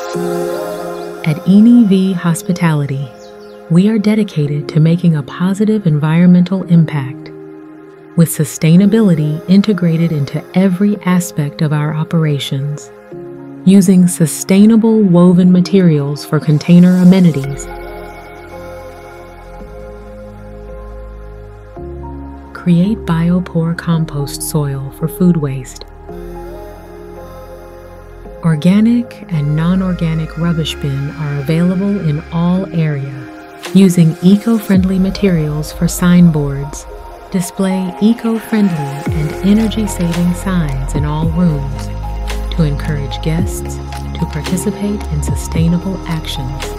At Vie Hospitality, we are dedicated to making a positive environmental impact, with sustainability integrated into every aspect of our operations, using sustainable woven materials for container amenities, create biopore compost soil for food waste, organic and non-organic rubbish bin are available in all areas, using eco-friendly materials for signboards. Display eco-friendly and energy-saving signs in all rooms to encourage guests to participate in sustainable actions.